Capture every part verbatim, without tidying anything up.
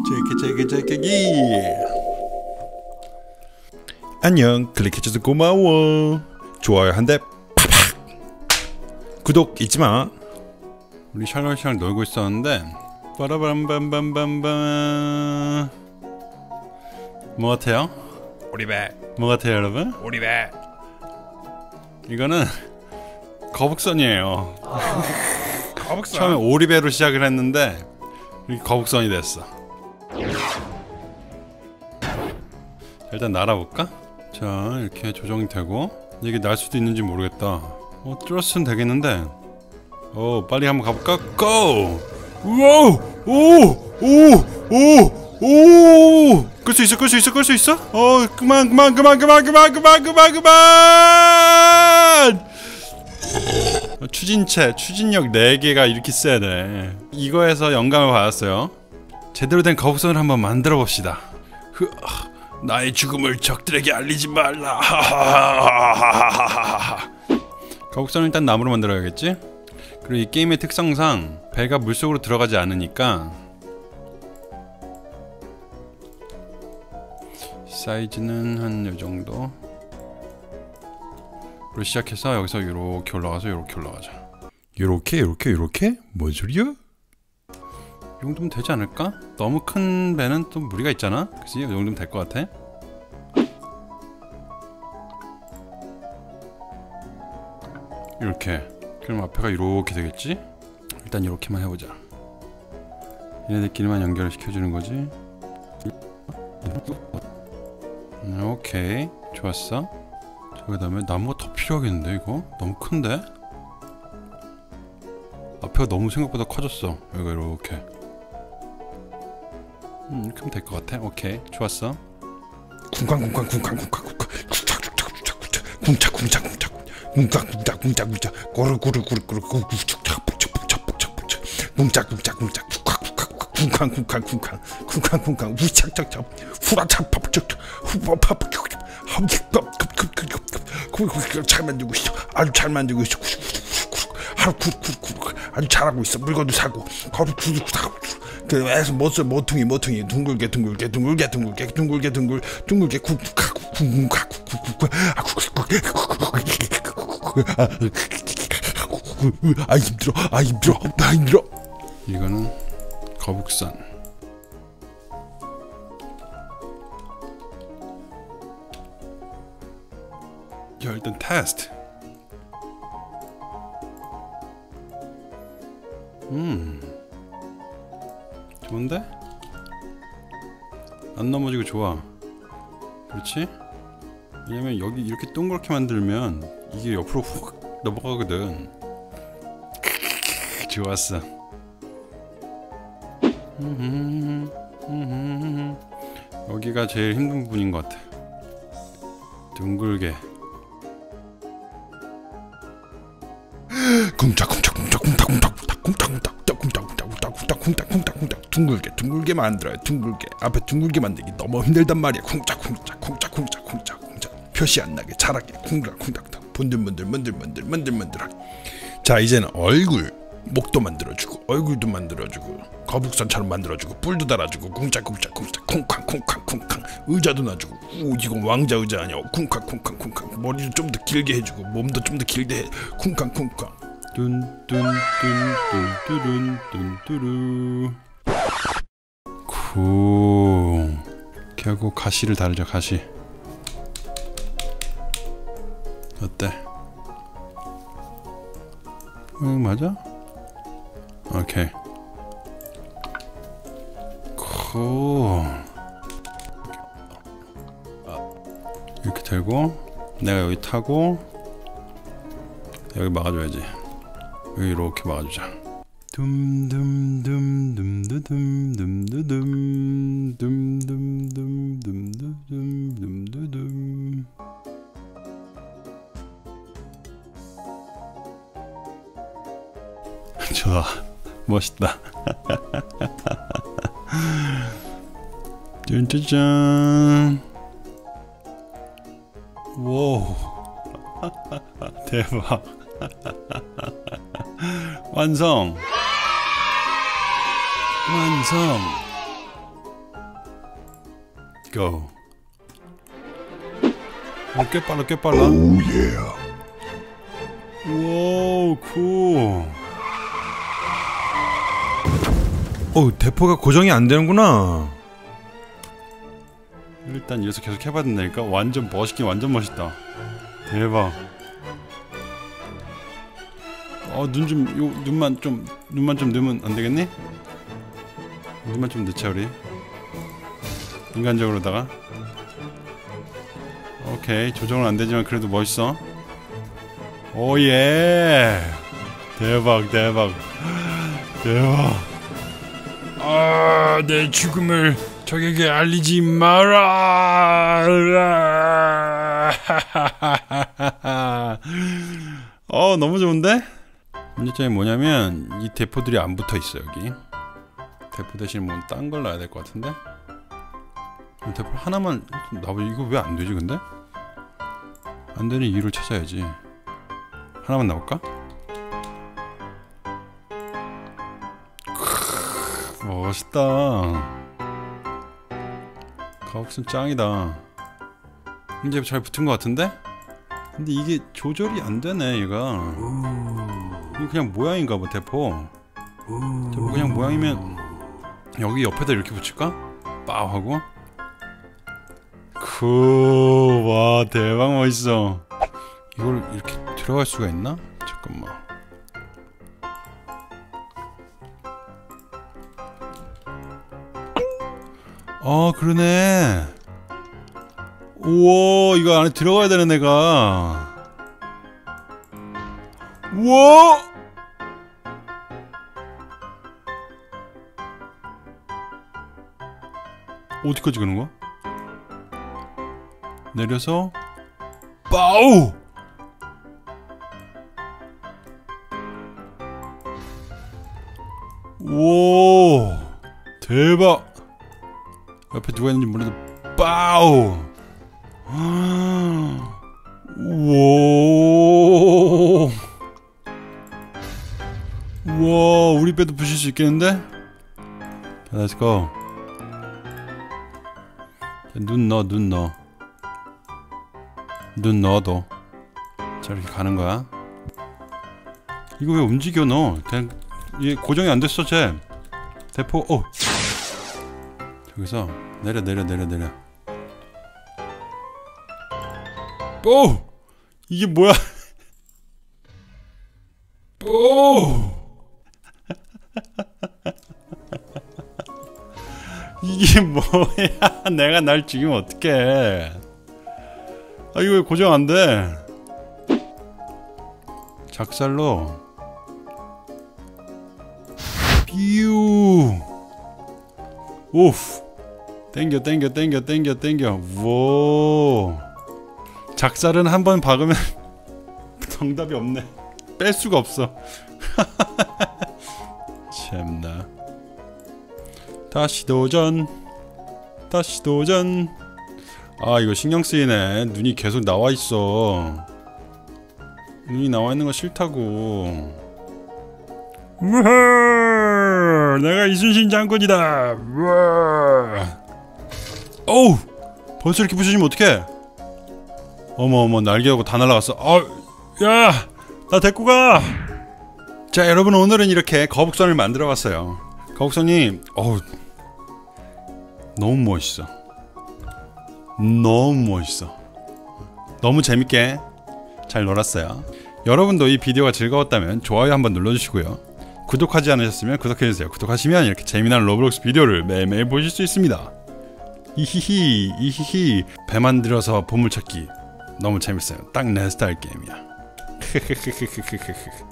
제게 제게 제게기. 안녕. 클릭해줘서 고마워. 좋아요 한 대 팍팍. 구독 잊지마. 우리 샬롯이랑 놀고 있었는데 빠라밤밤밤밤밤. 뭐 같아요? 오리배. 뭐 같아요 여러분? 오리배. 이거는 거북선이에요. 거북선. 처음에 오리배로 시작을 했는데 이렇게 거북선이 됐어. 일단 날아볼까? 자, 이렇게 조정이 되고. 이게 날 수도 있는지 모르겠다. 어, 뚫었으면 되겠는데. 어, 빨리 한번 가볼까? 고! 우와우! 오! 오! 오! 오! 끌 수 있어, 끌 수 있어, 끌 수 있어? 어, 그만, 그만, 그만, 그만, 그만, 그만, 그만, 그만! 추진체, 추진력 네 개가 이렇게 세네. 이거에서 영감을 받았어요. 제대로 된 거북선을 한번 만들어 봅시다. 흐, 나의 죽음을 적들에게 알리지 말라. 거북선을 일단 나무로 만들어야겠지? 그리고 이 게임의 특성상 배가 물속으로 들어가지 않으니까 사이즈는 한 요정도 로 시작해서 여기서 이렇게 올라가서 이렇게 올라가자. 이렇게 이렇게 이렇게? 뭔 소리야? 이 정도면 되지 않을까? 너무 큰 배는 또 무리가 있잖아? 그치? 이 정도면 될 것 같아. 이렇게. 그럼 앞에가 이렇게 되겠지? 일단 이렇게만 해보자. 얘네들끼리만 연결을 시켜주는 거지. 오케이. 좋았어. 그 다음에 나무가 더 필요하겠는데 이거? 너무 큰데? 앞에가 너무 생각보다 커졌어. 여기가 이렇게. 음, 이렇게 하면 될 것 같아. 오케이. 좋았어. 쿵쾅쿵쾅 쿵쾅 쿵쾅 쿵쾅 쿵짝쿵짝쿵짝 쿵짝쿵짝 쿵짝 쿵짝쿵짝 쿵짝 쿵짝 꼬르꼬르꼬르꼬르 쿵짝쿵짝 쿵짝쿵짝 쿵짝쿵짝 쿵짝 쿵쾅 쿵쾅 쿵쾅 쿵쾅 쿵쾅 우착착착 후라착팍착 후바팍 잘 만들고 있어. 아주 잘 만들고 있어. 하루 쿡쿡쿡 아주 잘하고 있어. 물건도 사고 거기 그래서 모퉁이 모퉁이 모퉁이 둥글게 둥글게 둥글게 둥글게 둥글게 둥글 둥글게 쿡쿡 쿡쿡 아 힘들어 아 힘들어 아 힘들어. 이거는 거북선. 야, 일단 테스트. 음 좋은데? 안 넘어지고 좋아. 그렇지? 왜냐면 여기 이렇게 동그랗게 만들면 이게 옆으로 훅 넘어가거든. 좋았어. 여기가 제일 힘든 부분인 것 같아. 둥글게. 쿵짝쿵짝쿵짝쿵짝쿵짝쿵짝쿵짝쿵짝쿵짝쿵짝쿵짝쿵짝쿵짝쿵짝쿵짝 둥글게 둥글게 만들어요. 둥글게 앞에 둥글게 만들기 너무 힘들단 말이야. 쿵짝쿵짝쿵짝쿵짝쿵짝쿵짝 표시 안 나게 잘하게 쿵짝쿵짝쿵짝 분들분들 문들문들 문들문들하게. 자 이제는 얼굴 목도 만들어주고 얼굴도 만들어주고 거북선처럼 만들어주고 뿔도 달아주고 쿵짝쿵짝쿵짝 쿵쾅쿵쾅쿵쾅 의자도 놔주고. 오 이건 왕자 의자 아니야. 쿵쾅쿵쾅쿵쾅 머리도 좀 더 길게 해주고 몸도 좀 더 길게 해. 쿵쾅쿵쾅 뚠뚠뚠뚠뚠뚠뚜루. 굿. 이렇게 하고 가시를 다르자. 가시 어때? 응 맞아? 오케이. 굿. 이렇게 되고 내가 여기 타고 여기 막아줘야지. 여기 이렇게 막아주자. 둠둠둠둠둠두둠둠두둠 둠둠둠둠둠두둠. 좋아. 멋있다. 짠짜잔. 와우. 대박. 완성. 완성. go. 어, 꽤 빨라 꽤 빨라. 오 예. 오 쿨. 어 대포가 고정이 안 되는구나. 일단 여기서 계속 해봐야 된다니까. 완전 멋있긴 완전 멋있다. 대박. 어 눈 좀 요 눈만 좀 눈만 좀 넣으면 안 되겠니? 눈만 좀 넣자 우리. 인간적으로다가. 오케이 조정은 안 되지만 그래도 멋있어. 오예. 대박 대박 대박. 아, 내 죽음을 적에게 알리지 마라. 어 너무 좋은데? 문제점이 뭐냐면 이 대포들이 안 붙어 있어 여기. 대포 대신 뭐 딴 걸 놔야 될 것 같은데? 대포 하나만 나봐. 이거 왜 안 되지 근데? 안 되는 이유를 찾아야지. 하나만 나올까? 크으, 멋있다. 가옥슨 짱이다. 이제 잘 붙은 것 같은데? 근데 이게 조절이 안 되네 얘가. 이거 그냥 모양인가 봐 대포. 대포 그냥 모양이면 여기 옆에다 이렇게 붙일까? 빠우 하고. 크, 와 대박 멋있어. 이걸 이렇게 들어갈 수가 있나? 잠깐만. 아 그러네. 우와 이거 안에 들어가야 되는 애가. 우와 어디까지 가는 거야? 내려서 빠우. 오 대박. 옆에 누가 있는지 몰라도 빠우. 우와 우와 우리 배도 부실 수 있겠는데? Let's go. 눈 넣어 눈 넣어 눈 넣어도 자 이렇게 가는 거야. 이거 왜 움직여 너? 그냥 이게 고정이 안 됐어 쟤. 대포 어 저기서 내려 내려 내려 내려. 오! 이게 뭐야? 오! 이게 뭐야? 내가 날 죽이면 어떡해? 아 이거 왜 고정 안 돼? 작살로 뾰 오프 땡겨 땡겨 땡겨 땡겨 땡겨. 우 작살은 한 번 박으면 정답이 없네. 뺄 수가 없어. 참나. 다시 도전. 다시 도전. 아 이거 신경 쓰이네. 눈이 계속 나와 있어. 눈이 나와 있는 거 싫다고. 우와, 내가 이순신 장군이다. 우와. 어우, 벌써 이렇게 부셔지면 어떡해? 어머 어머 날개하고 다 날아갔어. 아, 야, 나 데리고 가. 자 여러분 오늘은 이렇게 거북선을 만들어 봤어요. 거북선이 어우 너무 멋있어. 너무 멋있어. 너무 재밌게 잘 놀았어요. 여러분도 이 비디오가 즐거웠다면 좋아요 한번 눌러주시고요. 구독하지 않으셨으면 구독해주세요. 구독하시면 이렇게 재미난 로블록스 비디오를 매일매일 보실 수 있습니다. 이히히 이히히 배 만들어서 보물찾기 너무 재밌어요. 딱 내 스타일 게임이야.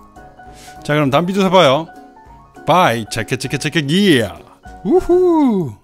자 그럼 다음 비디오에서 봐요. 바이 체크 체크 체크 기야 우후.